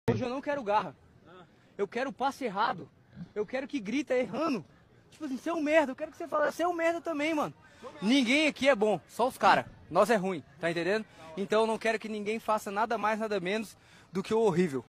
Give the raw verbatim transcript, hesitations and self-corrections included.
Hoje eu não quero garra. Eu quero passe errado. Eu quero que grita errando. Tipo assim, você é um merda. Eu quero que você fale, você é um merda também, mano. Ninguém aqui é bom, só os caras. Nós é ruim, tá entendendo? Então eu não quero que ninguém faça nada mais, nada menos do que o horrível.